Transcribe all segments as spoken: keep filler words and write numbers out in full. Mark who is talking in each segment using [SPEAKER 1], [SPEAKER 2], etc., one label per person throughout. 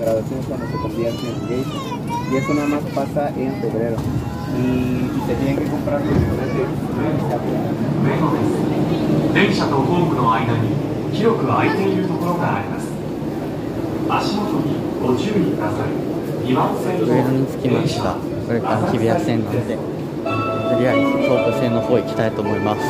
[SPEAKER 1] graduación es cuando se convierte en geisha. Y eso nada más pasa en febrero. Y, y se tienen que comprar los boletos.
[SPEAKER 2] 電車とホームの間に広く空いているところがあります。足元にご注意ください。にばん線の
[SPEAKER 3] 上野に着きました。これから日比谷線なんで、とりあえず東武線の方行きたいと思います。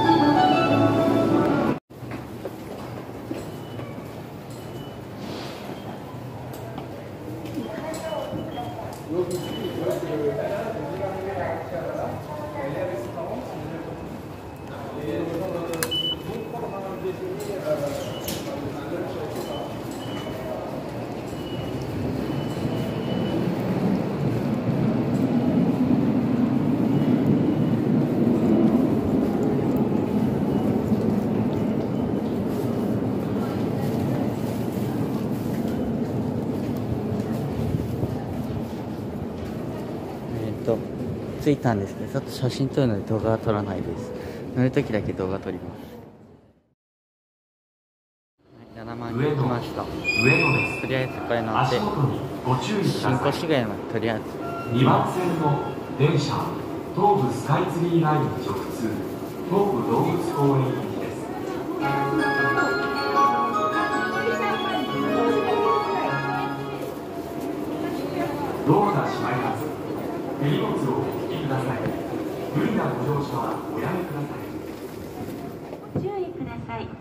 [SPEAKER 3] 着いたんですけど、ちょっと写真撮るので動画は撮らないです。乗るときだけ動画撮ります。ななまん人来ました。とりあえずこれ乗って新越谷までとりあえず
[SPEAKER 2] にばん線の電車東武スカイツリーライン直通東武動物公園行きです。ドアが閉まります。手荷物をお引きください。無理なご乗車はおやめください。ご注意ください。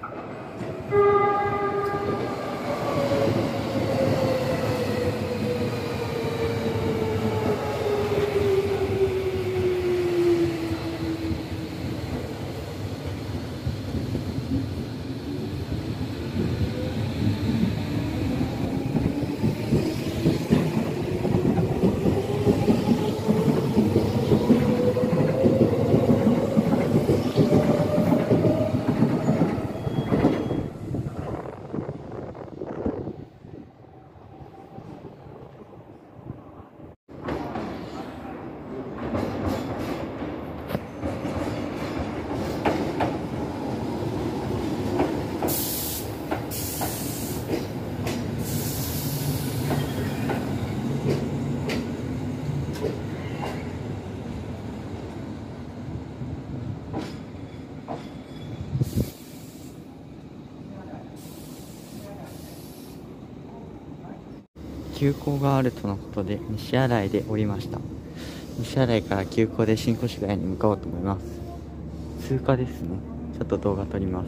[SPEAKER 3] 急行があるとのことで西新井で降りました。西新井から急行で新越谷に向かおうと思います。通過ですね。ちょっと動画撮ります。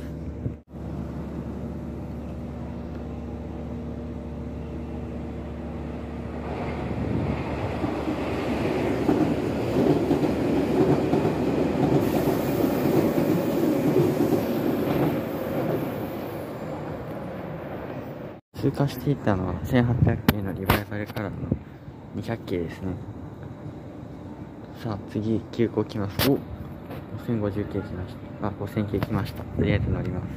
[SPEAKER 3] 通過していたのはせんはっぴゃく系のリバイバルからのにひゃく系ですね。さあ次急行来ます。おごせんごじゅう系来ました。あ、ごせん系来ました。とりあえず乗ります。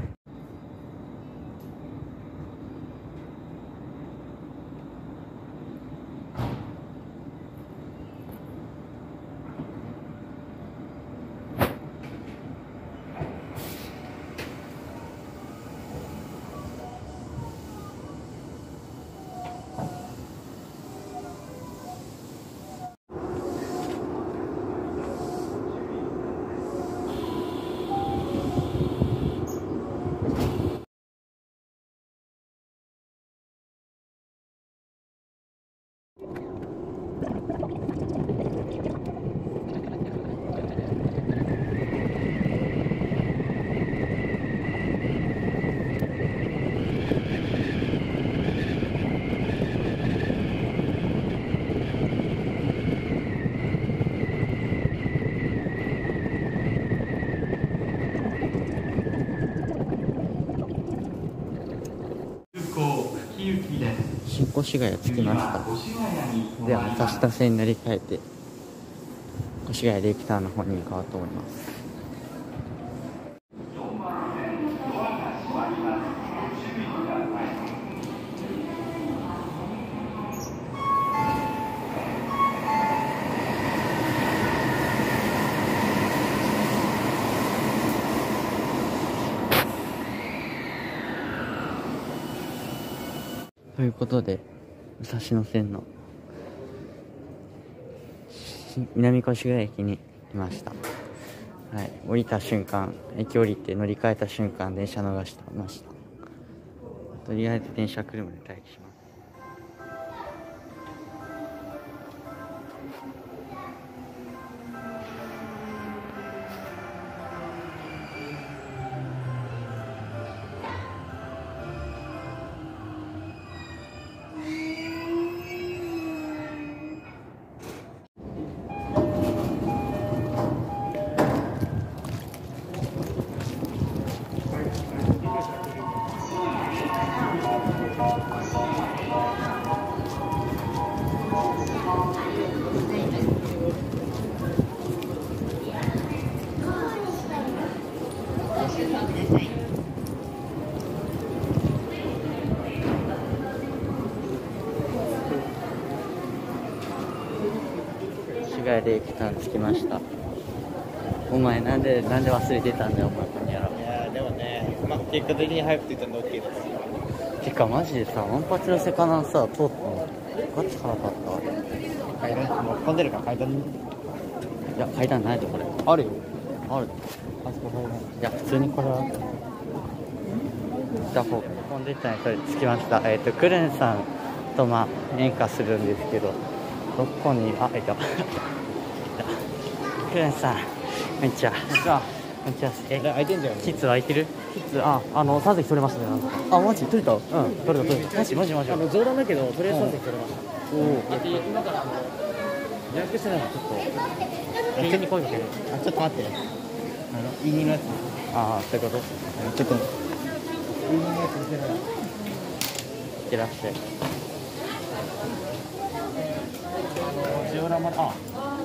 [SPEAKER 3] 新越谷着きました。ではまた下線に乗り換えて越谷レイクタウンの方に向かおうと思います。ということで武蔵野線の南越谷駅にいました。はい、降りた瞬間、駅降りて乗り換えた瞬間、電車逃してました。とりあえず電車来るまで待機します。市街で駅間着きました。お前なんでなんで忘れてたんだよお前こんやろ。
[SPEAKER 1] いやでもね、まあ、結果的に早く着いたんで OK です。
[SPEAKER 3] てかマジでさ、ワンパチのセカナンさ通ったのガチ腹立った。
[SPEAKER 1] 階段もう混んでるから階段に。
[SPEAKER 3] いや階段ないぞこれ。
[SPEAKER 1] あるよ。
[SPEAKER 3] ある。
[SPEAKER 1] あそこ階段。
[SPEAKER 3] いや普通にこれはじゃあ混んでたにそれ着きました。えっ、ー、とクルンさんとまあ演歌するんですけど、どこにあいたクルンさんこんにちは。こんにちは。こんにちは。え
[SPEAKER 1] 開いてんじゃん。
[SPEAKER 3] キッズ空いてる？
[SPEAKER 1] キッズ、あ、あのさん席取れましたね。なんか
[SPEAKER 3] あマジ取れた？うん
[SPEAKER 1] 取れた取れた。
[SPEAKER 3] マジマジマジ。
[SPEAKER 1] あの冗談だけどとりあえずさん席取れました。おお。だって今からあの予約してないのちょっと急に声かける。あ、ちょっと待って。あのインニングのやつ。
[SPEAKER 3] ああそういうこと。
[SPEAKER 1] ちょっとインニングのやつ見せない。
[SPEAKER 3] いってらっしゃい。
[SPEAKER 1] ジオラマ、あ。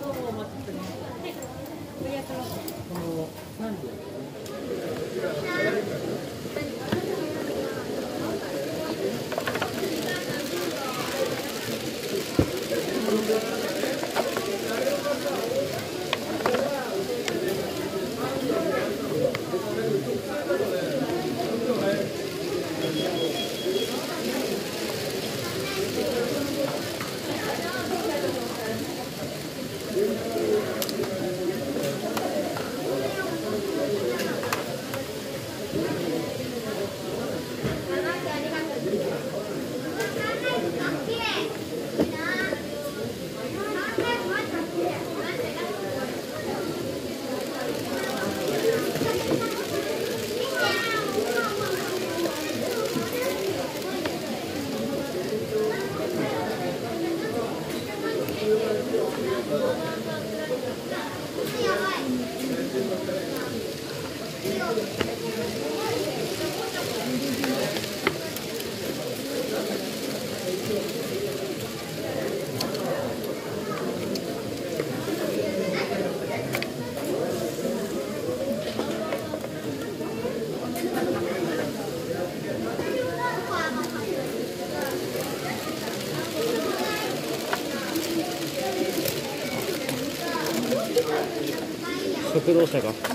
[SPEAKER 1] 食堂車が。
[SPEAKER 3] こ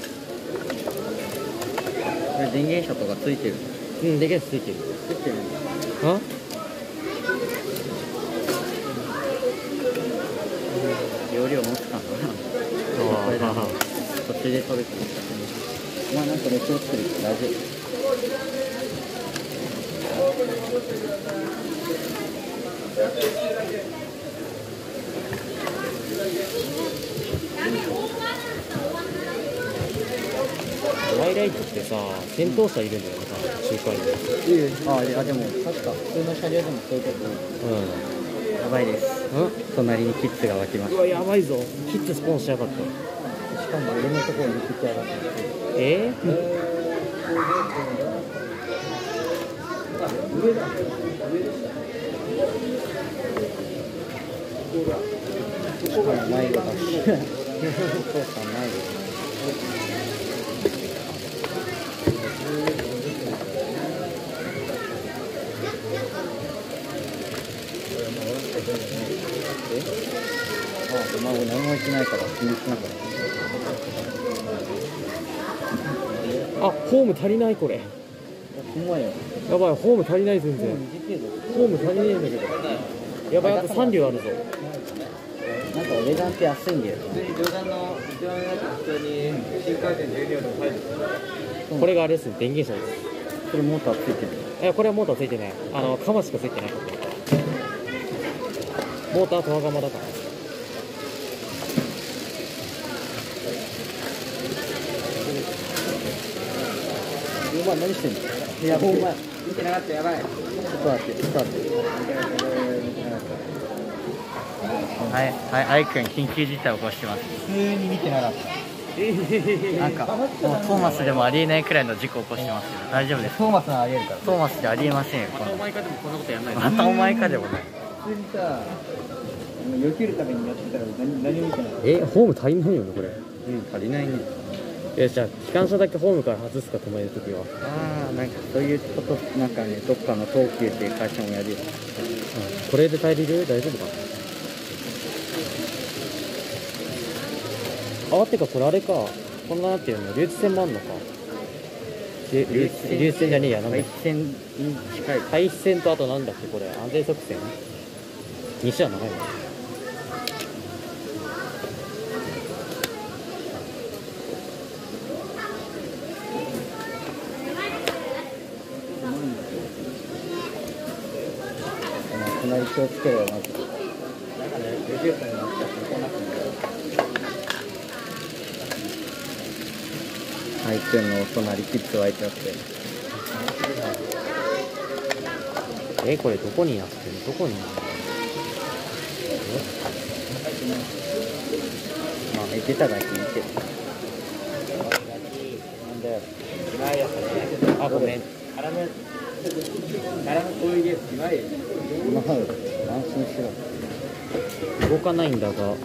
[SPEAKER 3] れ電源車とかついてる？
[SPEAKER 1] うん、電源ついてる。
[SPEAKER 3] ついてる。
[SPEAKER 1] あ？
[SPEAKER 3] 容量持ってたんだな。これだな。途中で食べてる。お前なんかレシピ作るって大丈夫？
[SPEAKER 1] ワイライトってさ、戦闘車いるんだよね、周回に。
[SPEAKER 3] ああ、でも確か普通の車両でもそういうこと
[SPEAKER 1] う
[SPEAKER 3] やばいです。隣にキッズが湧きま
[SPEAKER 1] ん。
[SPEAKER 3] す。
[SPEAKER 1] うわ、やばいぞ。キッズスポーンしやがった。
[SPEAKER 3] しかも俺のところにキッズ上がってます。
[SPEAKER 1] えー、上だ。
[SPEAKER 3] しかも迷子だし。お父さん迷子。ああ、まあ俺何も言ってないから気にしなかった。
[SPEAKER 1] あ、ホーム足りないこれ。
[SPEAKER 3] ほんまや。
[SPEAKER 1] やばい、ホーム足りない全然。ホーム足りねえんだけど。 やばい、あとさん両あるぞ。
[SPEAKER 3] なんか値段って安いんだよ。
[SPEAKER 4] 普通に冗談の一番やつ普通に新幹線じゅう両でも入る。
[SPEAKER 1] これがあれですね、電源車です。
[SPEAKER 3] これモーターついてる。
[SPEAKER 1] いや、これはモーターついてない。あの、カマしかついてない。モータートワガマだから。
[SPEAKER 3] お前何してんの？いや、お前見てなかった、やばい。ちょっと待って、ちょっと待って。はい、はい、アイくん緊急事態を起こしてます。普通に見てなかった。なんか、もうトーマスでもありえないくらいの事故を起こしてますけど、大丈夫です。トーマスはありえるから。トーマスでありえませんよ。
[SPEAKER 1] またお前かでもこんなことやんない。
[SPEAKER 3] またお前かでもない。
[SPEAKER 4] 普通にさ、避けるためにやってたら何何も見てない。
[SPEAKER 1] え、ホーム足りないよね、これ。
[SPEAKER 3] うん、足りないね。
[SPEAKER 1] え、じゃあ、機関車だけホームから外すか、止めるときは。
[SPEAKER 3] ああ、なんかそういうこと、なんかね、どっかの東急っていう会社もやるよ。
[SPEAKER 1] うん、これで耐えれる？大丈夫かな。あ、ってか、これあれか。こんななってるの、流通線もあんのか。流流流通線じゃねえや、なんだっ
[SPEAKER 3] 回線に近い。
[SPEAKER 1] け。回避線とあとなんだっけ、これ。安全側線西は長いの。
[SPEAKER 3] 隣気をつけろよ、まず。だからレビューさんになっちゃってこなくて。アイくんのお隣キッズ湧いちゃって。
[SPEAKER 1] え、これどこになってる？どこになってる？
[SPEAKER 3] まあ、出ただけ見てる。なんだよ。
[SPEAKER 1] あ、ごめん。
[SPEAKER 4] 絡む、絡む攻撃です。いわゆる。
[SPEAKER 3] まあ、安心しろ。
[SPEAKER 1] 動かないんだが。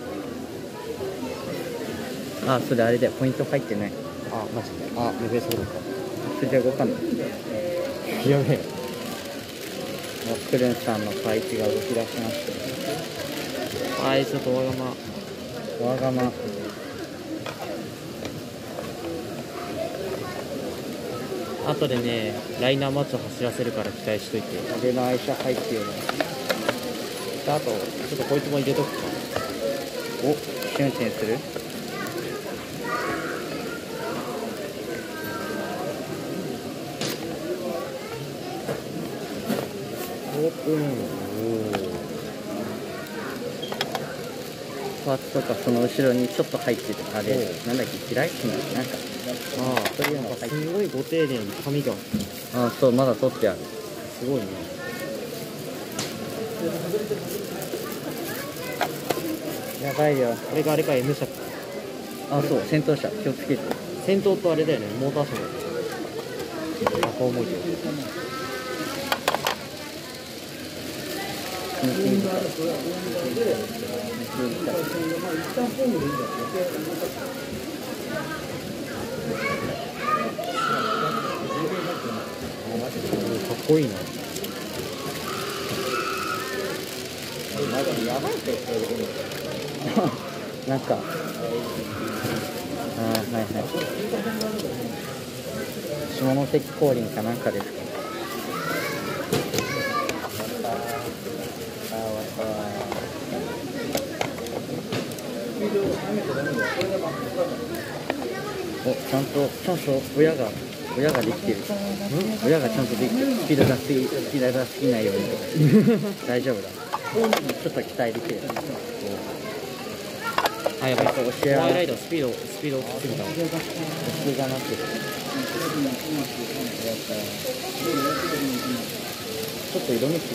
[SPEAKER 3] あ、それあれだよ。ポイント入ってない。
[SPEAKER 1] あ、マジで。あ、やべえ、そうだか。
[SPEAKER 3] それじゃ動かない。
[SPEAKER 1] やべえ。
[SPEAKER 3] クルンさんのパイチが動き出しました。
[SPEAKER 1] はい、ちょっとわがま。
[SPEAKER 3] わがま。
[SPEAKER 1] あとでね、ライナーマッチを走らせるから期待しといて。
[SPEAKER 3] 俺の愛車入ってるの。
[SPEAKER 1] あと、ちょっとこいつも入れとくか。
[SPEAKER 3] お、試運転する？
[SPEAKER 1] オープン。お
[SPEAKER 3] パーツとかその後ろにちょっと入ってる。あれ、なんだっけ、嫌いしないなんか。
[SPEAKER 1] ああ、
[SPEAKER 3] そういうの
[SPEAKER 1] なんか
[SPEAKER 3] 入ってる。
[SPEAKER 1] すごいご丁寧に紙が。
[SPEAKER 3] あ、そう、まだ取ってある。
[SPEAKER 1] すごいね。
[SPEAKER 3] やばいよ。
[SPEAKER 1] これがあれか、エム 車。
[SPEAKER 3] あ、そう、先頭車、気をつけて。
[SPEAKER 1] 先頭とあれだよね、モーター車だよね。あ、こう思うけど。かっこいいな。
[SPEAKER 3] やばいってなんか、あー、はいはい。下関降臨かなんかですか。あー、終わったわー。お、ちゃんと、ちゃんと親が、親ができてる。親がちゃんとできてる。スピード出し、スピード出しすぎないようにとか。大丈夫だ。ちょっと期待できる。
[SPEAKER 1] あ、やばい。
[SPEAKER 3] 教え
[SPEAKER 1] ホワイライトスピード、スピード落ちすぎたわ。
[SPEAKER 3] スピードがなってる。ちょっと色味違うね。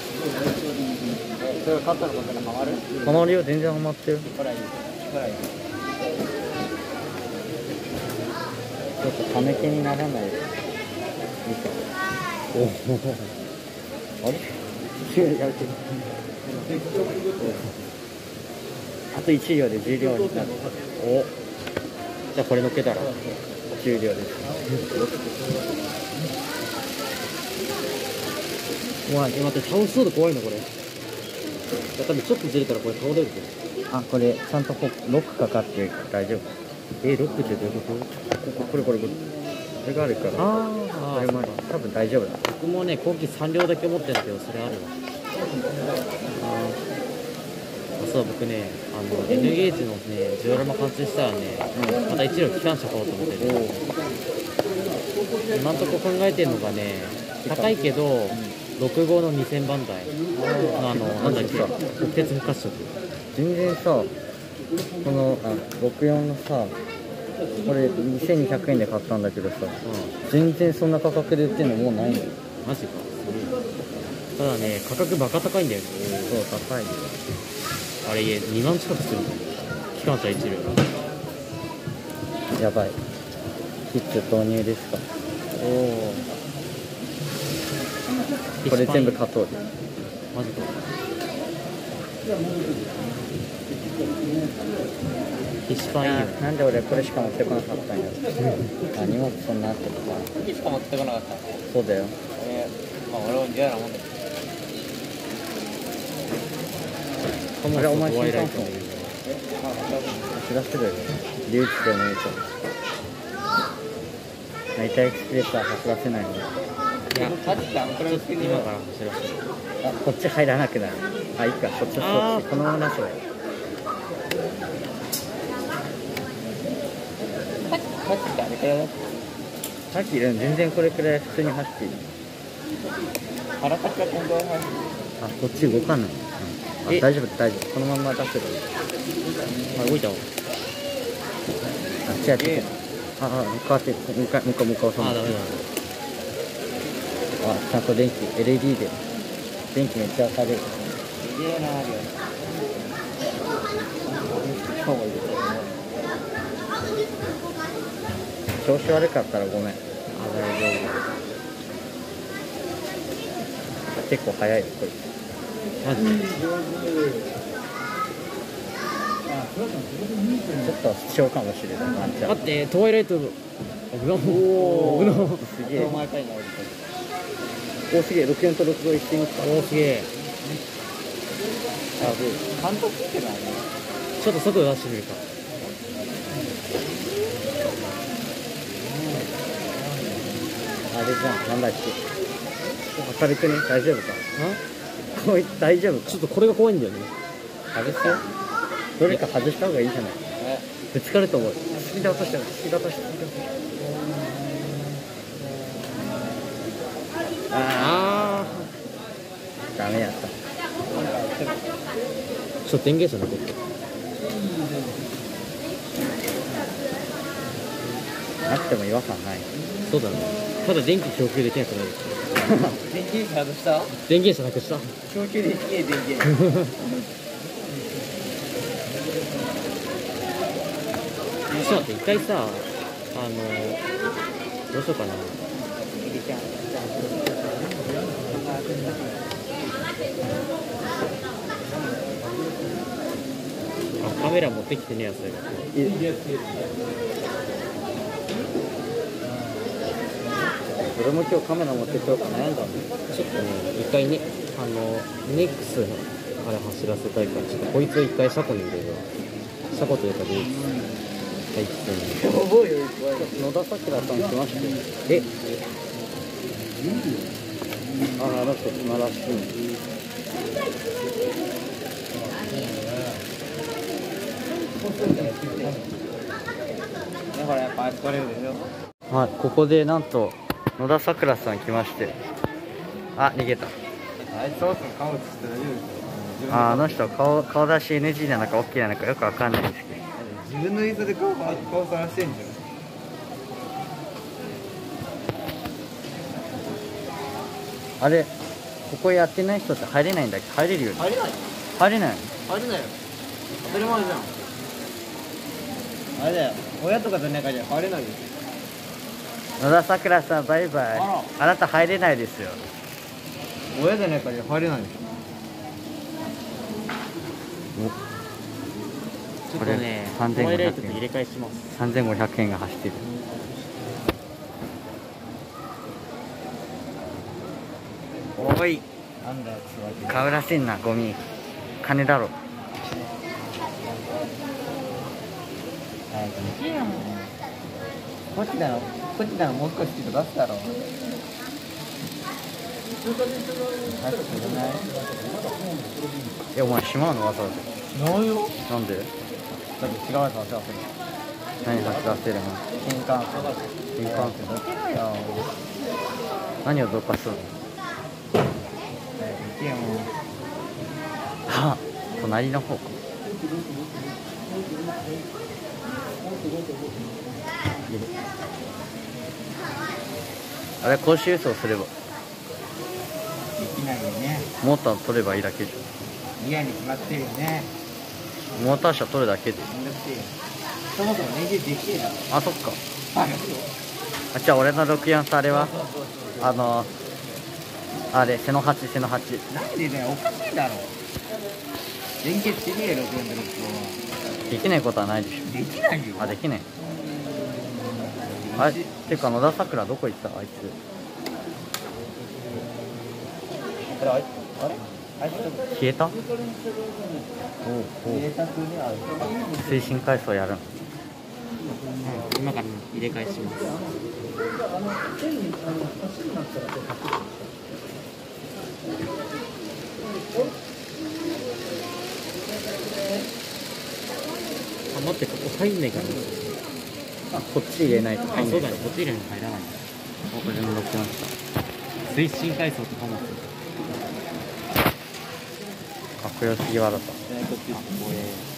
[SPEAKER 4] それをカットのことがハマる？
[SPEAKER 3] この量全然ハマってる。
[SPEAKER 4] 力いい。力いい。
[SPEAKER 3] ちょっとため気にならない。見て。おお。あれ？やめて。あといち両でじゅう両になる。
[SPEAKER 1] お、じゃあこれ乗っけたら
[SPEAKER 3] じゅう両です。
[SPEAKER 1] うわ、待って、倒しそうで怖いなこれ。いや、多分ちょっとずれたらこれ倒れるけど。
[SPEAKER 3] あ、これちゃんとロックかかってるから大丈夫。
[SPEAKER 1] え、ロックってどういうこ
[SPEAKER 3] ここれこれこれ。これがあるから。
[SPEAKER 1] ああ、
[SPEAKER 3] これも多分大丈夫だ。
[SPEAKER 1] 僕もね、後期さん両だけ持ってるんだけど、それあるわ。 そう僕ねあの N ゲージのねジオラマ貫通したらね、うん、また一両機関車買おうと思ってる。今んとこ考えてるのがね高いけど、うん、ろく号のにせんばん台のあのなんだっけ国鉄復活色。
[SPEAKER 3] 全然さこのあろくよんのさこれにせんにひゃくえんで買ったんだけどさ、うん、全然そんな価格で売ってるのもうないのよ。
[SPEAKER 1] マジか。ただね価格バカ高いんだよね。
[SPEAKER 3] そう高いよ。
[SPEAKER 1] あれにまん近くするの機関車一両。
[SPEAKER 3] やばい。キッズ投入ですか。
[SPEAKER 1] おお
[SPEAKER 3] これ全部加藤で。
[SPEAKER 1] マジか。フィッシュパンいいよ。
[SPEAKER 3] なんで俺これしか持ってこなかったんやろ。あ、荷物そんなあってさ。
[SPEAKER 4] 時しか持ってこなかった。
[SPEAKER 3] そうだよ。
[SPEAKER 4] えー、まあ俺も嫌なもんだけど。
[SPEAKER 1] あれお前新幹線
[SPEAKER 3] 知らせるよ。リュウチでもいいと。成田エクスプレスは走らせないの。い
[SPEAKER 1] や、マジか、これ今から走らせる。
[SPEAKER 3] あ、こっち入らなくなる。あ、いいか、そっちそっちこのままなしだよ。
[SPEAKER 4] さっきってあれくらいだった。
[SPEAKER 3] さっき全然これくらい普通に走っていい。
[SPEAKER 4] 腹かきは今度は走る。
[SPEAKER 3] あ、こっち動かない。あ、大丈夫大丈夫。このまま出せばいい。
[SPEAKER 1] あ、動いたわ。
[SPEAKER 3] あ、違う違う。あ、あ、変わって、もう一回、もう一回、もう一回押さ
[SPEAKER 1] あ、ダメだ。
[SPEAKER 3] あ、ちゃんと電気、エルイーディー で。電気めっちゃ明るい。
[SPEAKER 4] すげえな、あるよ。
[SPEAKER 3] 今日も入れてるね。調子悪かったらごめん。あ、大丈夫。結構早いよ、これ。
[SPEAKER 1] マジで。
[SPEAKER 3] ちょっと不調かもしれない。ワンちゃん。
[SPEAKER 1] 待って、トワイライト。危な。おお。
[SPEAKER 3] すげえ。お、すげえ。ろくよんとろくご一緒に来た。
[SPEAKER 1] おお、すげえ。
[SPEAKER 3] あ、ぶ
[SPEAKER 4] 監督つけないね。
[SPEAKER 1] ちょっと速度出してみるか。
[SPEAKER 3] あれじゃん、なんだっけ。明るくね、大丈夫か。あ、こい大丈夫か。
[SPEAKER 1] ちょっとこれが怖いんだよね。
[SPEAKER 3] 外すよ。どれか外した方がいいじゃない。ぶつかると思う。スピード落としてる。スピード落としてる。ああ。ダメやった。
[SPEAKER 1] ちょっと電源車残ってる。
[SPEAKER 3] なくても違和感ない。
[SPEAKER 1] そうだね。ただ電気供給できなくなる。
[SPEAKER 4] 電気外した？
[SPEAKER 1] 電源車なくした。
[SPEAKER 4] 供給できねえ電源。
[SPEAKER 1] ちょっと待って、一回さ、あのどうしようかな。あ、カメラ持ってきてねえやつだよ。
[SPEAKER 3] 俺も今日カメラ持ってこようか悩んだんだよ。
[SPEAKER 1] ちょっとね、一回ね、あのネックスのあれ走らせたいから、ちょっとこいつを一回車庫に入れるよ。車庫というかで、はい、
[SPEAKER 3] 野田さくらさん来ましたよ。
[SPEAKER 1] え、
[SPEAKER 3] あ、あの人暇らしい。
[SPEAKER 4] だからやっぱこれでしょ。
[SPEAKER 3] はい、ここでなんと野田さくらさん来まして。あ、逃げた。
[SPEAKER 4] あいつそろそろ顔映して大丈夫ですよ。
[SPEAKER 3] あ、あの人顔顔出し エヌジー なのか オーケー なのかよくわかんないですけど。
[SPEAKER 4] 自分の映像で顔顔さらしてんじゃん。
[SPEAKER 3] あれ、ここやってない人って入れないんだっけ？入れるよね。
[SPEAKER 4] 入れない。
[SPEAKER 3] 入れないの？
[SPEAKER 4] 入れないよ。当たり前じゃん。あれだよ。親とかじゃないから入れないよ。
[SPEAKER 3] 野田さくらさんバイバイ。
[SPEAKER 4] あら、
[SPEAKER 3] あなた入れないですよ。
[SPEAKER 4] 親じゃないから入れないでし
[SPEAKER 1] ちょっとね、トワイライトと入れ替えします。
[SPEAKER 3] さんぜんごひゃくえんが走ってる。おい、
[SPEAKER 4] ょ。なんだよ、
[SPEAKER 3] 買うらしいな、ゴミ。金だろ。
[SPEAKER 4] こっちだろ。こっちだろ。もう少し出すだろ。
[SPEAKER 3] いや、お前しまうのわざわざ。
[SPEAKER 4] なんよ。
[SPEAKER 3] なんで？
[SPEAKER 4] だって違うやつはせわせる。
[SPEAKER 3] 何走らせるの？
[SPEAKER 4] 新幹線。
[SPEAKER 3] 新幹線。
[SPEAKER 4] どけろよ。
[SPEAKER 3] 何をどかすの？
[SPEAKER 4] いけよもう。
[SPEAKER 3] あ、隣の方か。あれ、公衆輸送すれば
[SPEAKER 4] できないよね。
[SPEAKER 3] モーター取ればいいだけじ
[SPEAKER 4] 嫌に決まってるよね。
[SPEAKER 3] ゃん。モーター車取るだけで。
[SPEAKER 4] めんどくせえよ。そもそも練習できねえだろ。
[SPEAKER 3] あ、そっか。
[SPEAKER 4] はい。
[SPEAKER 3] あ、じゃあ俺のろくよんさあれはあのあれ背のはち背のはち。
[SPEAKER 4] なんでだよ、おかしいだろ。連結しねえよ、ろくよんとろくご
[SPEAKER 3] できないことはないでし
[SPEAKER 4] は。できないよ。
[SPEAKER 3] ょ。あ、できない。あれてか野田さくらどこ行ったあいつ。
[SPEAKER 4] これあれあれあいつ
[SPEAKER 3] 消えた？おうおう。
[SPEAKER 4] 贅沢である。
[SPEAKER 3] 推進回送やるの。
[SPEAKER 1] 今から入れ替えします。あ、待って、ここ入んないからね。
[SPEAKER 3] あ、こっち入れないと
[SPEAKER 1] あ、
[SPEAKER 3] 入んない。
[SPEAKER 1] そうだね、こっち入れないと入らない。
[SPEAKER 3] お、俺もろくよんさ。
[SPEAKER 1] 推進階層とかも
[SPEAKER 3] かっこよすぎわだった。
[SPEAKER 4] こっちこれ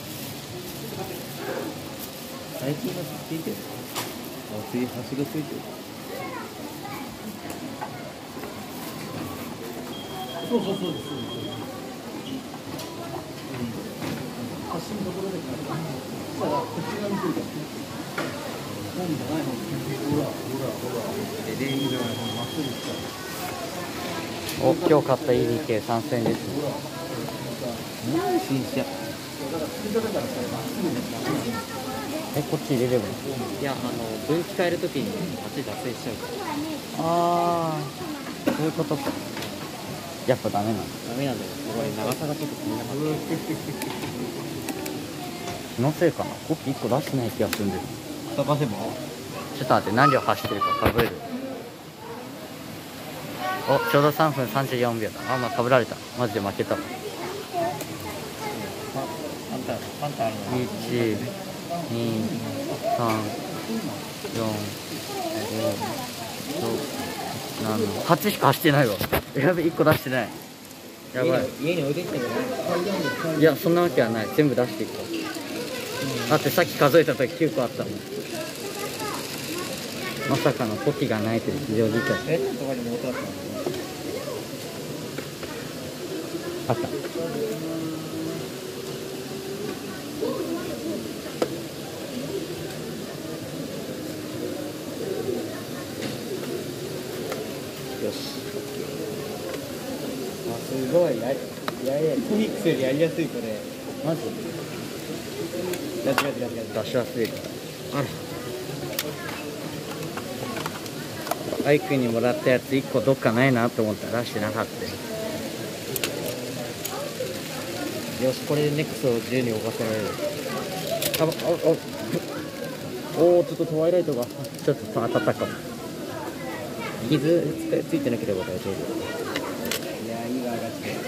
[SPEAKER 4] 最近のついてる。あ、次端がついてる。そうそうそうです。橋のところでしたらこっち側についてる。本じゃない方。ほらほらほら。レーンがまっすぐ来た。
[SPEAKER 3] お、今日買った イーディーケー 参戦ですね。
[SPEAKER 4] 何新車。
[SPEAKER 3] え、こっち入れればいい？
[SPEAKER 1] いや、あの、分岐変えるときにあっち脱線しちゃうから。
[SPEAKER 3] あー、そういうことか。やっぱダメなの？
[SPEAKER 1] ダメなんだよ。すごい、長さがちょっと気になかった。
[SPEAKER 3] 気のせいかな。コピーいっこ出してない気がするんです。
[SPEAKER 4] 探せば。
[SPEAKER 3] ちょっと待って、何両走ってるか数える。お、ちょうどさんぷんさんじゅうよんびょうだ。あ、まあ、かぶられた。マジで負けた。いち、
[SPEAKER 4] あんた、あんたあるの。
[SPEAKER 3] に、さん、よん、ご、ろく、なな、はちしか走ってないわ。やべ、いっこ出してない。やばい。
[SPEAKER 4] 家に置いてきたけど。
[SPEAKER 3] いや、そんなわけはない。全部出していこう。だってさっき数えた時きゅうこあったもん。まさかのコキがないという非常事態。
[SPEAKER 4] え、とかにも音あったの。
[SPEAKER 3] あった。
[SPEAKER 4] よし。あ、すごい。やり、やり、トニックスよりやりやすいこれ。
[SPEAKER 3] マジ
[SPEAKER 4] やつやつやつやつ。
[SPEAKER 3] 出し忘れた。あら。アイクにもらったやついっこどっかないなと思ったら出してなかったよ。
[SPEAKER 1] よし、これでネックスを自由に動かせられる。
[SPEAKER 3] あ、あ、あ、おお、ちょっとトワイライトがちょっと当たったかも。
[SPEAKER 1] 傷ついてなければ大丈夫。
[SPEAKER 4] いや、いいわ、ガチで。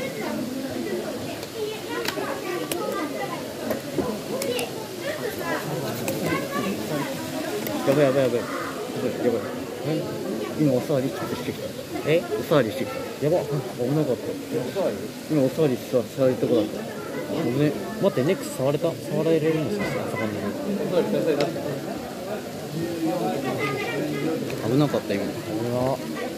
[SPEAKER 3] やばいやばいやばい。やばいやばい。え、今おさわりしてきた。
[SPEAKER 1] え、
[SPEAKER 3] おさわりしてきた。やばっ、危なかった。今おさわりしてさわるとこだった。ごめん。
[SPEAKER 1] 待って、ネックス触れた触られるんですよ、魚に。
[SPEAKER 3] 危なかった今。
[SPEAKER 1] うわ。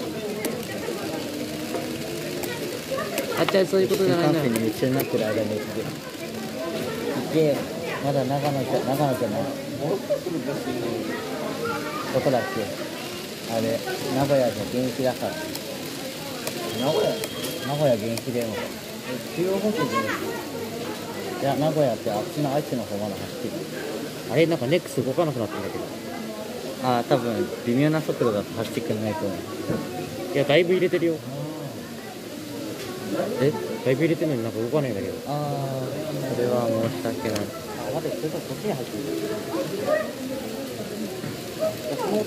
[SPEAKER 1] あっちゃん、そういうことじゃないんだよ。
[SPEAKER 3] 新幹線に夢中になってる間に行って。行け。まだ長野じゃ、長野じゃない。どこだっけあれ、名古屋じゃ現役だから。
[SPEAKER 4] 名古屋。
[SPEAKER 3] 名古屋現役でも。
[SPEAKER 4] 中央本線じゃない。
[SPEAKER 3] いや、名古屋ってあっちの愛知の方まだ走ってる。
[SPEAKER 1] あれ、なんかネックス動かなくなってるんだけど。
[SPEAKER 3] ああ、多分微妙な速度だと走ってくれないと思う。
[SPEAKER 1] いや、だいぶ入れてるよ。
[SPEAKER 3] え、
[SPEAKER 1] だいぶ入れてるのになんか動かないんだけど。
[SPEAKER 3] ああ、それは申し訳ない。
[SPEAKER 4] あ、待って、それとこっちに入ってる。その音もある。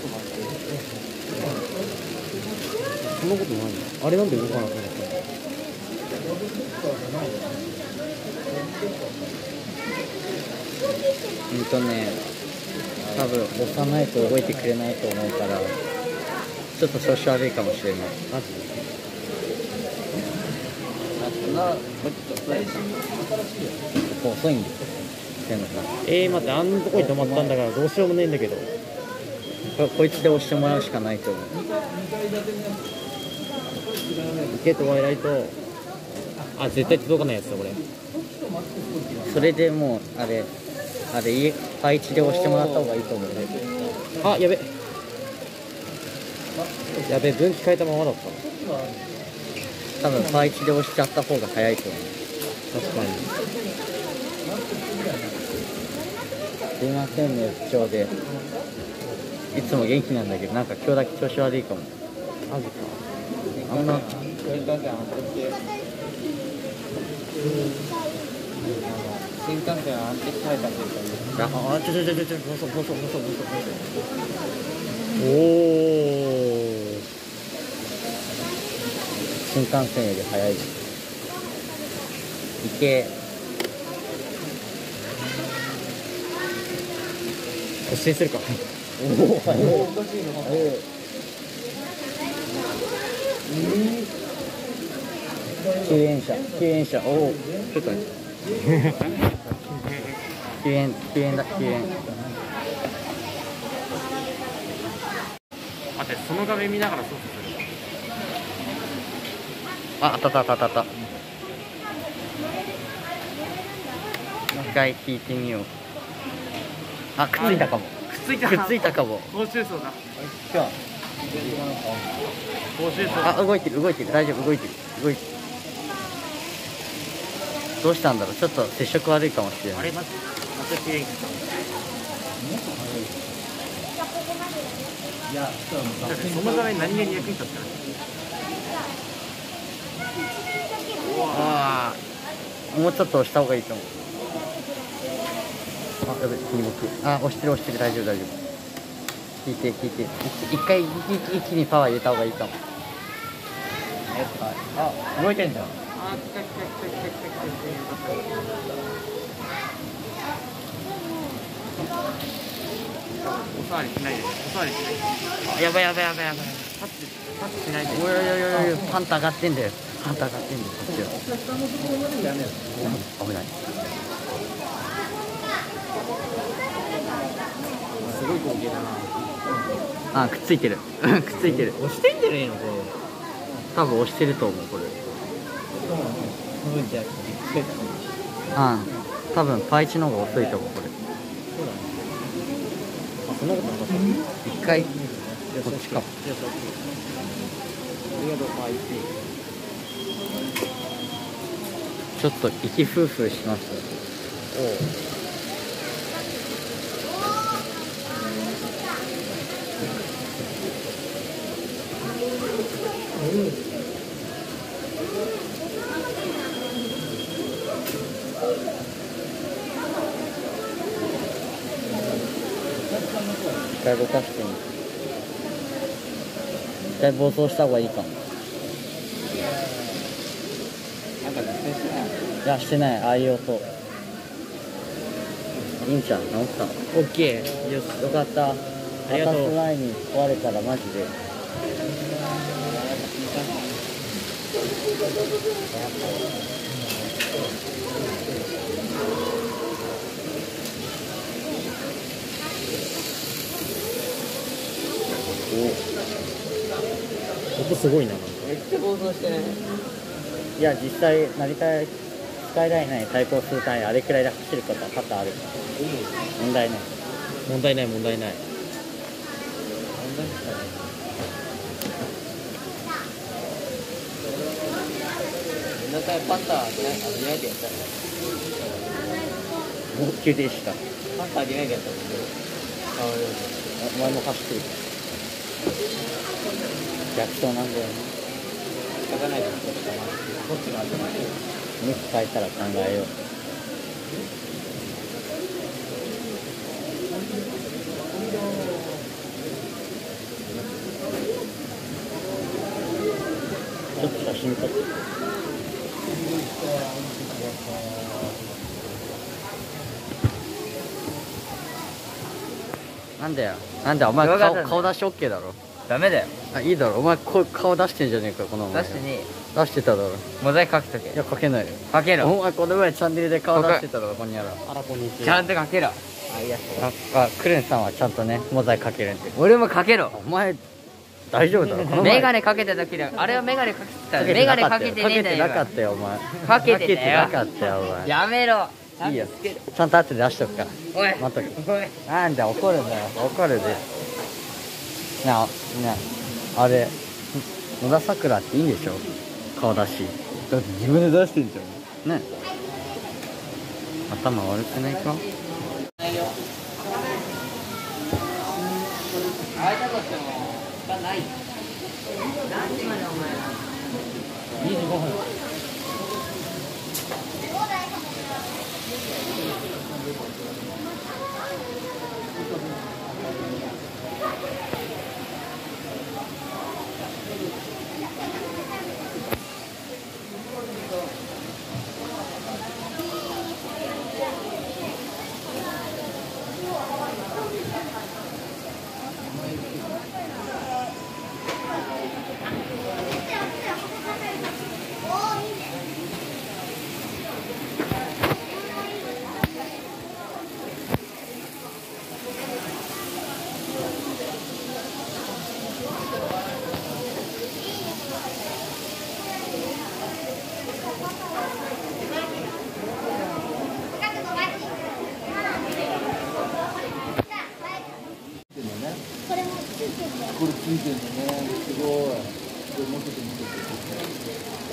[SPEAKER 1] そんなことないの？あれなんで動かなくなったの？
[SPEAKER 3] っとね、多分押さないと動いてくれないと思うから、ちょっと調子悪いかもしれない。
[SPEAKER 1] マジ
[SPEAKER 3] 遅いんですよ。線路が
[SPEAKER 1] えー、待って、あんなとこに止まったんだからどうしようもないんだけど。
[SPEAKER 3] ここいつで押してもらうしかないと思う。
[SPEAKER 1] ゲートワイライト。あ、絶対届かないやつだこれ。
[SPEAKER 3] それでもうあれあれ家配置で押してもらった方がいいと思うね。
[SPEAKER 1] あ、やべやべ、分岐変えたままだった。
[SPEAKER 3] 多分配置で押しちゃった方が早いと思う。
[SPEAKER 1] 確かに。
[SPEAKER 3] すいませんね、不調で。いつも元気なんだけど、なんか今日だけ調子悪いかも。
[SPEAKER 1] マジか。
[SPEAKER 3] あんま
[SPEAKER 4] 新幹線は安定されたっていうか、
[SPEAKER 3] ああちょちょちょちょちょ細細細細細
[SPEAKER 1] おお。
[SPEAKER 3] 新幹線より早い。行け。
[SPEAKER 1] 突進するか。
[SPEAKER 3] おお早い。
[SPEAKER 4] おかしいの
[SPEAKER 3] 早い。救援車救援車おおちょっと待って救援救援だ救援。
[SPEAKER 1] 待って、その画面見ながら操作する。
[SPEAKER 3] あ、あったあったあったあった。一回聞いてみよう。あ、くっついたかも。
[SPEAKER 1] くっついた。
[SPEAKER 3] くっついたかも。
[SPEAKER 1] 公衆層だ。
[SPEAKER 3] じゃ
[SPEAKER 1] 公衆層。
[SPEAKER 3] あ、あ動いてる動いてる大丈夫動いてる動いてる。どうしたんだろう、ちょっと接触悪いかもしれない。
[SPEAKER 1] あれ、まずまた綺麗に。
[SPEAKER 4] いや、そ
[SPEAKER 1] その画面何気に役に立ったの。
[SPEAKER 3] ああ、もうちょっと押した方がいいと思う。あ、やべ、荷物。あ、押してる押してる、大丈夫大丈夫。聞いて聞いて。一回一一気にパワー入れた方がいいかも。あ、動いてんじゃん。
[SPEAKER 1] あ、来た来た来た来た来た。おさわりしないでね。おさわりしないで。
[SPEAKER 3] あ、やばいやばいやばいやばい。
[SPEAKER 1] タッチタッチしないで。
[SPEAKER 3] おいおいおいおい、パンタ上がってんだよ。パンタ上がってんだよ。こっちは。危ない。
[SPEAKER 1] すごい光景だな。
[SPEAKER 3] あ、くっついてる。くっついてる。
[SPEAKER 1] 押してんじゃねえのこれ。
[SPEAKER 3] 多分押してると思うこれ。
[SPEAKER 1] うんじゃあ。
[SPEAKER 3] あ、多分パイチの方が遅いと思うこれ。
[SPEAKER 1] そうだね。あ、そんなことなかった。
[SPEAKER 3] 一回こっちか。
[SPEAKER 1] じゃあそっち。ありがとう、パイピ
[SPEAKER 3] ちょっと息フーフーします。
[SPEAKER 1] ー。おう。
[SPEAKER 3] 一回動かしてみる。一回暴走した方がいいかも。
[SPEAKER 4] なんか実践してない。
[SPEAKER 3] いや、してない。ああいう音。いいんちゃう、直った。
[SPEAKER 1] オッケー。よし。
[SPEAKER 3] よかった。
[SPEAKER 1] ありがとう
[SPEAKER 3] 渡す前に壊れたらマジで。
[SPEAKER 1] 音すごいな。
[SPEAKER 4] めっちゃ暴走してね。
[SPEAKER 3] いや、実際成田スカイライナーに対抗するためにあれくらいで走ることは多々あるから問題ない。
[SPEAKER 1] 問題ない問題ない。
[SPEAKER 4] みんなパンターね、あげないでやったら。
[SPEAKER 3] もう急停止か。
[SPEAKER 4] パンターあげないでやったら。
[SPEAKER 3] お前も走ってる。逆走なんだよね。
[SPEAKER 4] 仕方ないです。こっちが当てない。
[SPEAKER 3] 向き変えたら考えよう。ちょっと写真撮って。 なんだよ。なんだよ、お前顔
[SPEAKER 5] 動画撮るの
[SPEAKER 3] 顔出し OK だろ。
[SPEAKER 5] ダメだよ。
[SPEAKER 3] あ、いいだろ。お前こ顔出してんじゃねえかこの前。
[SPEAKER 5] 出してね
[SPEAKER 3] 出してただろ。
[SPEAKER 5] モザイクかけとけ。
[SPEAKER 3] いやかけないよ。
[SPEAKER 5] かけろ。
[SPEAKER 3] お前この前チャンネルで顔出してただろこんにゃら。
[SPEAKER 1] あらこんにち
[SPEAKER 5] ちゃ
[SPEAKER 1] は。
[SPEAKER 5] んとかけろ。
[SPEAKER 1] あいや
[SPEAKER 3] あ、あクレンさんはちゃんとねモザイクかけるんで。
[SPEAKER 5] 俺もかけろ。
[SPEAKER 3] お前大丈夫だろ。この前
[SPEAKER 5] メガネかけた時だ。あれはメガネかけてた。
[SPEAKER 3] かけ
[SPEAKER 5] メガネ
[SPEAKER 3] なかったよ
[SPEAKER 5] かけてねえんだよ。
[SPEAKER 3] かけてなかったよお前。
[SPEAKER 5] かけてたよ
[SPEAKER 3] なかったよお前。
[SPEAKER 5] やめろ。
[SPEAKER 3] いいよ。ちゃんと後で出しとくから。
[SPEAKER 5] おい。
[SPEAKER 3] 待っとけ。
[SPEAKER 5] おい。
[SPEAKER 3] なんだ怒るんだよ。怒るで。なあ、ねあれ野田さくらっていいんでしょ顔出し。
[SPEAKER 4] だって自分で出してんじゃん。
[SPEAKER 3] ね頭悪くないか。
[SPEAKER 5] 会えたとしても時間ない。何時までお前ら。
[SPEAKER 1] にじゅうごふん。
[SPEAKER 4] これついてるのね。すごい。これ持ってて持ってて。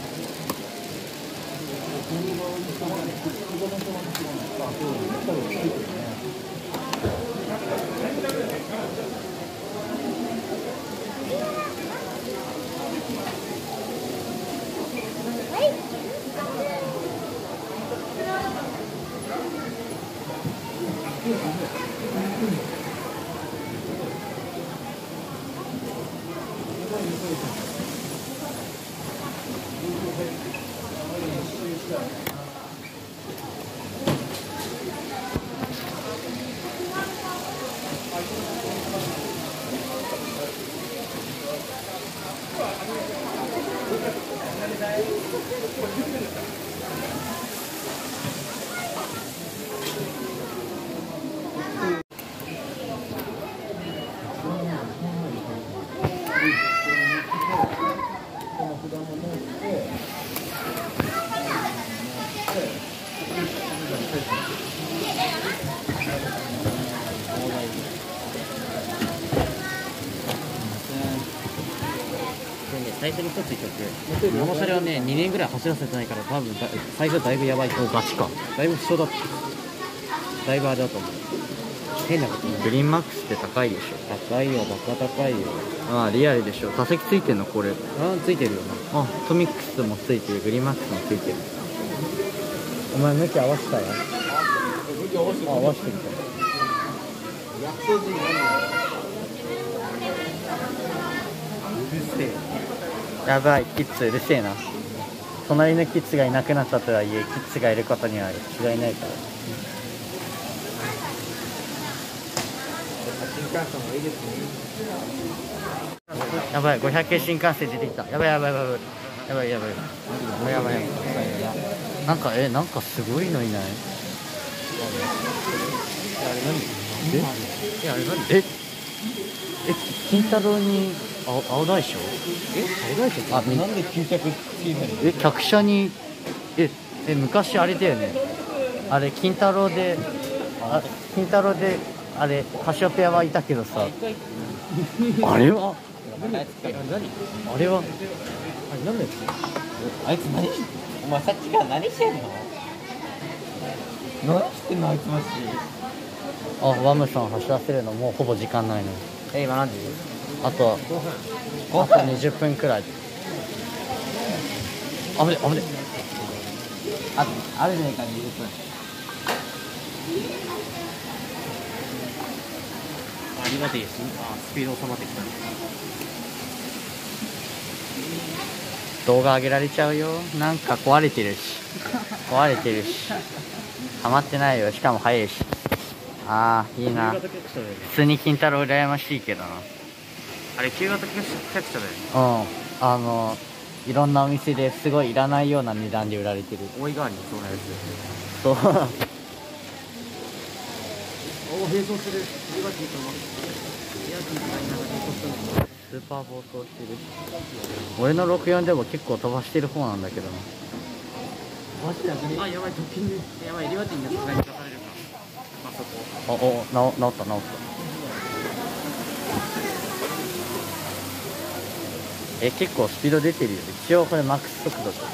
[SPEAKER 1] 最初に一つ言っとく。この車両ね、にねんぐらい走らせてないから多分だ最初だいぶやばいと思う。
[SPEAKER 3] ガチか。
[SPEAKER 1] だいぶ不詳だった。だいぶあれだと思う。変なこと
[SPEAKER 3] グリーンマックスって高いでし
[SPEAKER 1] 高いよ、バカ高いよ。
[SPEAKER 3] ょ。ああリアルでしょ。座席ついてんのこれ。
[SPEAKER 1] あーついてるよな。
[SPEAKER 3] あトミックスもついてる。グリーンマックスもついてる。お前向き合わせたよ。あ合わせてみた。やばいキッズうるせえな。隣のキッズがいなくなったとはいえキッズがいることには違いないから。やばいごひゃく系新幹線出てきた。やばいやばいやばいやばいやばいやばいやばいやばい。なんかえなんかすごいのいない？ええあれ何？ええ金太郎に青青大将？え青大将？あみ
[SPEAKER 4] なんで吸着ついてるの？
[SPEAKER 3] え客車にええ昔あれだよね。あれ金太郎であ金太郎であれカシオペアはいたけどさあれはあれは
[SPEAKER 1] あれなんだよ。
[SPEAKER 4] あいつ何しお前さっきから何してんの？何してんのあいつマジ。
[SPEAKER 3] あワムさん走らせるのもうほぼ時間ないの。
[SPEAKER 5] え今何時？
[SPEAKER 3] あとあとにじゅっぷんくらい。あぶねあぶね。
[SPEAKER 5] ああるじゃないかにじゅっぷん。
[SPEAKER 1] ありがてえし、あスピード収まってきた。
[SPEAKER 3] 動画上げられちゃうよ。なんか壊れてるし壊れてるしハマってないよ。しかも速いしああいいな。
[SPEAKER 1] 旧型局所だよね。
[SPEAKER 3] 普通に金太郎羨ましいけどな。
[SPEAKER 1] あれ旧型局所だよね。
[SPEAKER 3] うんあのいろんなお店ですごいいらないような値段で売られてる。
[SPEAKER 1] 大井川にそうなやつ。
[SPEAKER 3] そう
[SPEAKER 1] おお並走する。リバティとのリバティとかになんか並走するの。
[SPEAKER 3] スーパー暴走してる。俺のろくよんでも結構飛ばしてる方なんだけどな。
[SPEAKER 1] マジであ、やばい、トッピング。やばい、リバティにはさすがに出されるか。あそこ。
[SPEAKER 3] おおなお治った治ったえ結構スピード出てるよ。一応これマックス速度だ。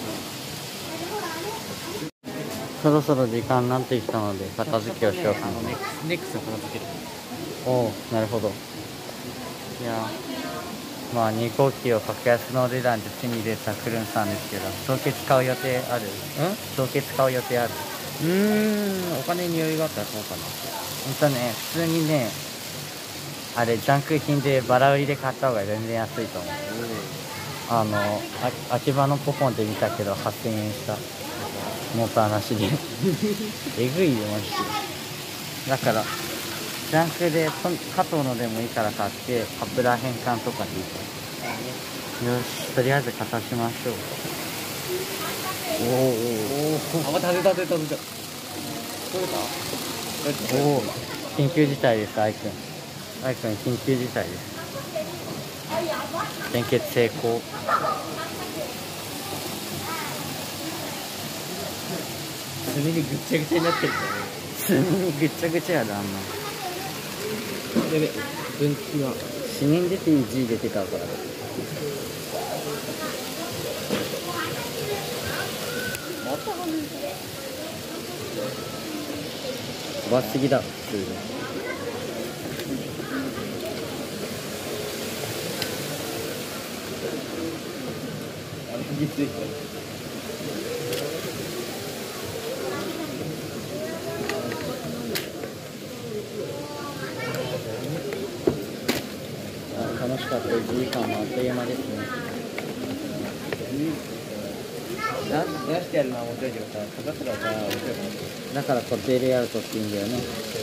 [SPEAKER 3] そろそろ時間になってきたので片付けをしようかな。
[SPEAKER 1] あのネックス、ネックスを片付ける。
[SPEAKER 3] おおなるほど。いやまあに号機を格安の値段で手に入れたクルンさんですけど、凍結買う予定ある？凍結買う予定ある？
[SPEAKER 1] うーん、お金に余裕があったらそうかな。
[SPEAKER 3] ほんとね普通にねあれジャンク品でバラ売りで買った方が全然安いと思う。あのあ秋葉のポコンで見たけどはっせんえんしたモーターなしでえぐいよマジで。だからジャンクでと加藤のでもいいから買ってカプラー変換とかでいいから。よしとりあえず片しましょう。おーおー
[SPEAKER 1] あ、また出た出た出た。取れた？
[SPEAKER 3] おお緊急事態ですアイくん。アイくん緊急事態です。連結成功。
[SPEAKER 1] 炭にぐっちゃぐちゃになってるか
[SPEAKER 3] 炭にぐっちゃぐちゃやだあんな。
[SPEAKER 1] らね。やべ、分岐が。
[SPEAKER 3] 死人出て G 出てたから。飛ばしすぎだろ普通に。
[SPEAKER 1] きつい。
[SPEAKER 3] 楽しかったいちじかんもあっという間ですね。
[SPEAKER 1] な出してやるのは面白いけどさ、かかったらさ、面白いかな。
[SPEAKER 3] だから固定レイアウトっていいんだよね。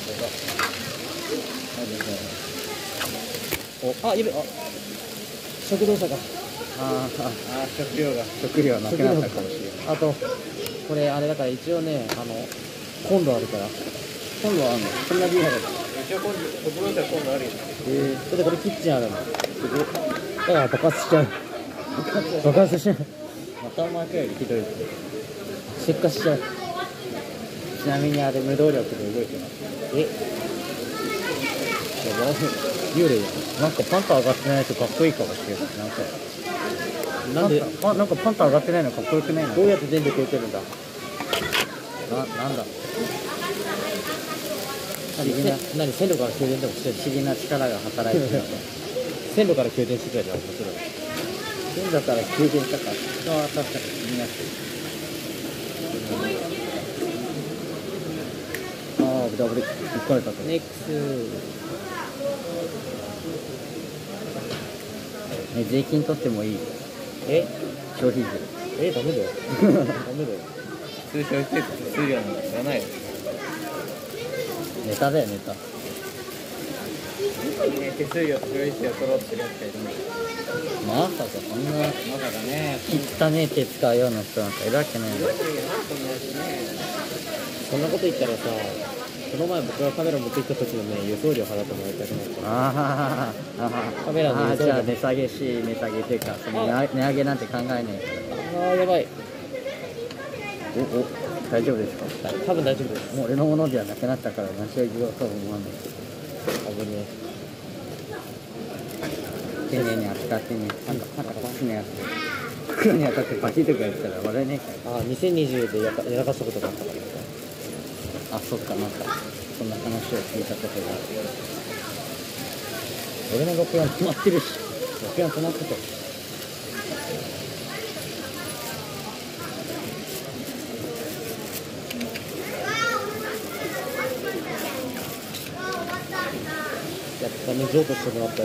[SPEAKER 1] お、あ、やべ、あ、食堂車か。
[SPEAKER 3] あーあ
[SPEAKER 1] あ、食料が。
[SPEAKER 3] 食料なくなったかもしれない。
[SPEAKER 1] あと、これあれだから一応ね、あの、今度あるから。
[SPEAKER 3] 今度はあんのそんなリアルだ。
[SPEAKER 1] 一応今度、食堂車今度あるよ。
[SPEAKER 3] え
[SPEAKER 1] だってこれキッチンあるの。すごい。だから爆発しちゃう。爆発しちゃう。
[SPEAKER 3] またお前かよりひどいぞ。
[SPEAKER 1] 出荷しちゃう。
[SPEAKER 3] ちなみにあれ無動力で動いてます。
[SPEAKER 1] え、やばい。幽霊や
[SPEAKER 3] なんかパンタ上がってないとかっこいいかもしれない。なんか
[SPEAKER 1] ん。なんで、
[SPEAKER 3] あなんかパンタ上がってないのかっこよくないの。
[SPEAKER 1] どうやって電力受けるんだ。
[SPEAKER 3] ななんだ
[SPEAKER 1] 何、せ何、線路から給電でもしてる
[SPEAKER 3] 不思議な力が働いてる。
[SPEAKER 1] 線路から給電してくれたら面白い。
[SPEAKER 3] 線路から給電したか人は確かに気になってる。ああダブル疲れたと。
[SPEAKER 1] ネックス。
[SPEAKER 3] ね税金取ってもいい。
[SPEAKER 1] え、
[SPEAKER 3] 消費税。
[SPEAKER 1] え、ダメだよ。ダメだよ。
[SPEAKER 4] 通消費手数料なんか知らないよ。
[SPEAKER 3] ネタだよネタ。
[SPEAKER 4] ね、手数料と消費税を取ろうとするやつがいるんだよ。
[SPEAKER 3] まさかそんな
[SPEAKER 4] まさかね、
[SPEAKER 3] 汚ねえ手使うような人なんかいるわけないよ。
[SPEAKER 1] そんなこと言ったらさ、この前僕がカメラ持ってきた時のね、輸送料払ってもらいたくなった。
[SPEAKER 3] あーあー
[SPEAKER 1] カメラの輸送料
[SPEAKER 3] あーじゃあ値下げし値下げっていうかその値値上げなんて考えねえ。
[SPEAKER 1] あー、やばい。
[SPEAKER 3] おお大丈夫ですか。
[SPEAKER 1] 多分大丈夫です。
[SPEAKER 3] もう俺のものではなくなったから何しろ言おうとは思わないけど
[SPEAKER 1] 危ね
[SPEAKER 3] 丁寧に扱ってね。なんかなんか常にやって袋に当たってバキとかやったら笑えねえか
[SPEAKER 1] え。あー、にせんにじゅうでやかやらかしたことがあったからさ。
[SPEAKER 3] ら。あそっかなんかそんな話を聞いたことがある。俺の録音止まってるし録音止まってた。
[SPEAKER 1] やっぱ水落としてもらったよ。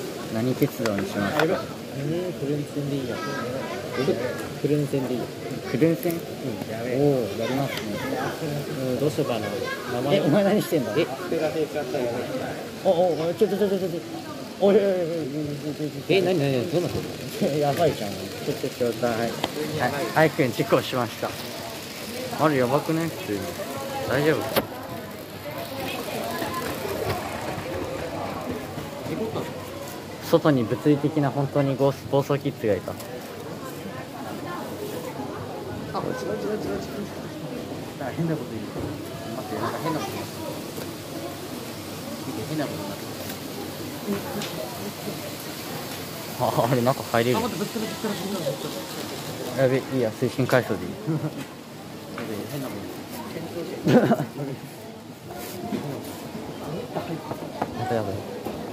[SPEAKER 3] 何鉄道にしますか。
[SPEAKER 1] うん、クルン線でいいや。クルン線でいいや。
[SPEAKER 3] クルン戦
[SPEAKER 4] やべえ。
[SPEAKER 3] おおやりますね。
[SPEAKER 1] うん、どうしようかな。名前
[SPEAKER 3] えお前何してんの？
[SPEAKER 1] え、
[SPEAKER 4] 手が手使ったらやべえ。
[SPEAKER 3] おおおちょちょちょちょちょおいおいおいおいおいおいおい
[SPEAKER 1] え、なになになにどうなってるの？
[SPEAKER 3] やばいじゃん。ちょちょちょだい。はい、アイくん事故しました。あれやばくね普通に。大丈夫？外に物理的な本当にゴース暴走キッズがいた。
[SPEAKER 4] あ、違う違う違う違う。なんか変なこと言う。待って、なんか変なこと言う。見て、変なことになって
[SPEAKER 3] ああれ中入れる。
[SPEAKER 4] あ、待って、ぶつかるぶつかるぶつかるぶつかる。
[SPEAKER 3] やべいいや推進回数でいい。
[SPEAKER 4] 変なこと言う。検討して。
[SPEAKER 3] またやばい。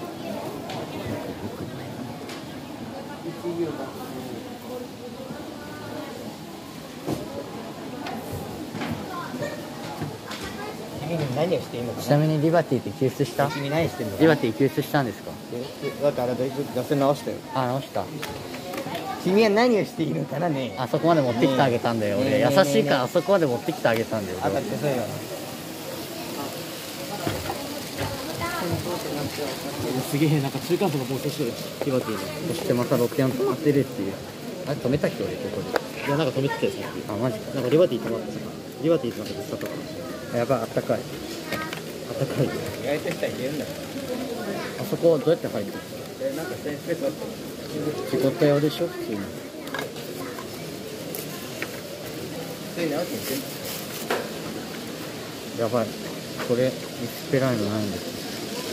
[SPEAKER 4] 君に何をしていいのか
[SPEAKER 3] ちなみにリバティって救出した？
[SPEAKER 4] 君何してんの
[SPEAKER 3] リバティ救出したんですか？
[SPEAKER 4] だってあれ出せ直したよ。
[SPEAKER 3] あ直した。
[SPEAKER 4] 君は何をしていいのかなね。
[SPEAKER 3] あそこまで持ってきてあげたんだよ、俺
[SPEAKER 4] ねえねえねえ
[SPEAKER 3] 優しいからあそこまで持ってきてあげたんだよ。
[SPEAKER 4] あ、だってそうよ。
[SPEAKER 1] すげえ、なんか中間層が暴走してる。リバティの。
[SPEAKER 3] そしてまたろくよん止まってるっていう。あれ止めたっけ俺ここで。
[SPEAKER 1] いや、なんか止めてたよ、さっき。
[SPEAKER 3] あマジか。
[SPEAKER 1] なんかリバティ止まってさ、リバティとなんかぶつかったか
[SPEAKER 3] やばいあったかい。
[SPEAKER 1] ら。あったかい。
[SPEAKER 4] 意外としたら言えんだよ。
[SPEAKER 3] あそこどうやって入るの？
[SPEAKER 4] え、なんかスペースあった
[SPEAKER 3] 事故ったよでしょ普通に。
[SPEAKER 4] それ直してみてんだ。
[SPEAKER 3] やばいこれリスペラインのないんですよ。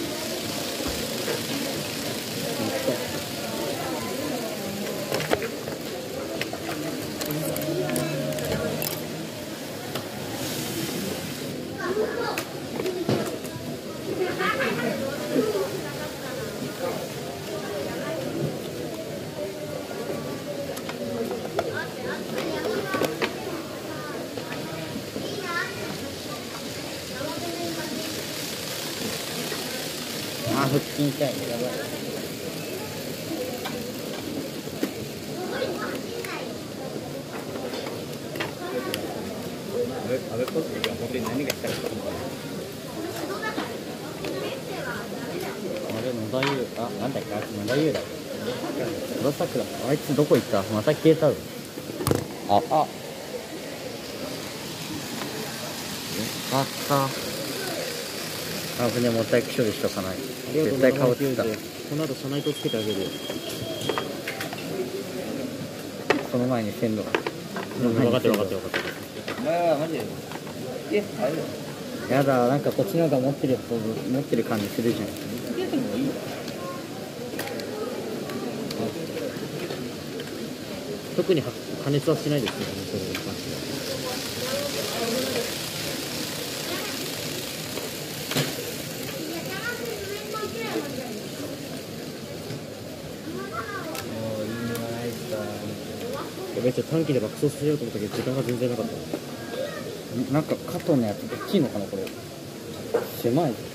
[SPEAKER 3] あ腹筋痛いやばい。
[SPEAKER 4] アベコって本当に何がしたかったのか。
[SPEAKER 3] あれ野田優あなんだっけあいつ野田優だ。野田さくらあいつどこ行った？また消えたぞ。あああったあ船もったい処理しとかない。絶対顔つった。
[SPEAKER 1] この後車内灯つけてあげるよ。
[SPEAKER 3] その前に線路が
[SPEAKER 1] うん、分かってる分かってる分かってる。
[SPEAKER 4] お前はマジで。え、あれだよ。
[SPEAKER 3] やだなんかこっちの方が持ってるやつ持ってる感じするじゃん。
[SPEAKER 4] 出てもいいよ。
[SPEAKER 1] 特には加熱はしないですよね、それに関しては。
[SPEAKER 4] もういいんじゃないですか。
[SPEAKER 1] やべえ、ちょっと短期で爆走させようと思ったけど時間が全然なかった。
[SPEAKER 3] なんか加藤のやつ大きいのかなこれ。狭いぞ。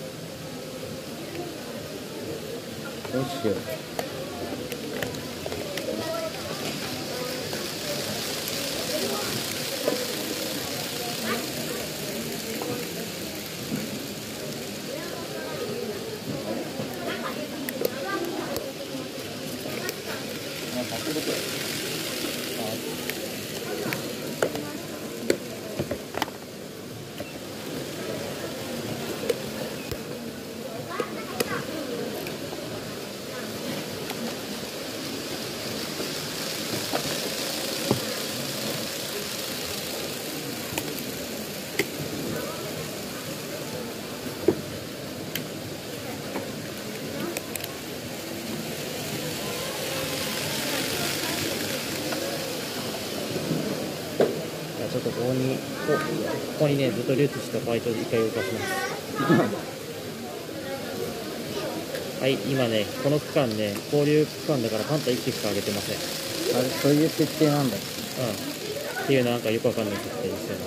[SPEAKER 3] どうしよう。
[SPEAKER 1] じゃあちょっとここに、ここここにね、ずっと留置したバイトで一回動かします。はい、今ね、この区間ね、交流区間だからパンタいっきしか上げてません。
[SPEAKER 3] あれそういう設定なんだ。
[SPEAKER 1] うん。っていうなんかよくわかんない設定にしてます。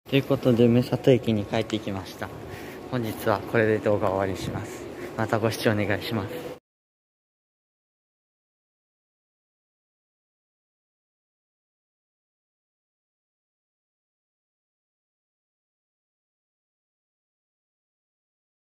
[SPEAKER 3] ということで梅里駅に帰ってきました。本日はこれで動画を終わりにします。またご視聴お願いします。